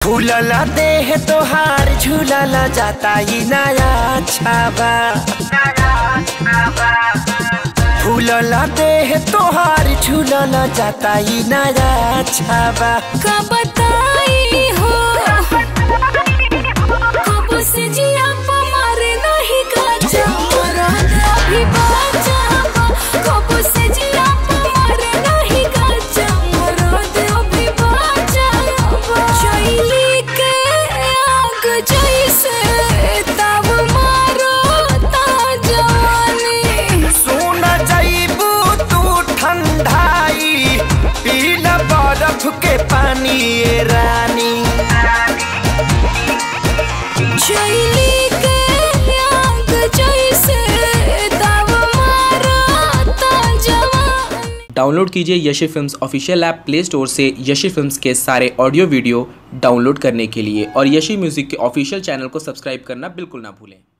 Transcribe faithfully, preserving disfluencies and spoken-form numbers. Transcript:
फूलला देह तोहार झूलला जाता ही नया छाबा। फूलला देह तोहार झूलला जाता ही नया छाबा। का बताई हो कब से जिया मारे नहीं काचा मरद अभी बाचा कब से जिया मारे नहीं काचा मरद अभी बाचा। चैली के आग जैसे तब मारो ता जवानी। सुन जाइबू तू ठंडाई पीला बर्फ के पानी ये रानी। चैली के आग जैसे तब मारो ता जवानी। डाउनलोड कीजिए Yashi films official app play store से यशी फिल्म्स के सारे ऑडियो वीडियो डाउनलोड करने के लिए और यशी म्यूजिक के ऑफिशियल चैनल को सब्सक्राइब करना बिल्कुल ना भूलें।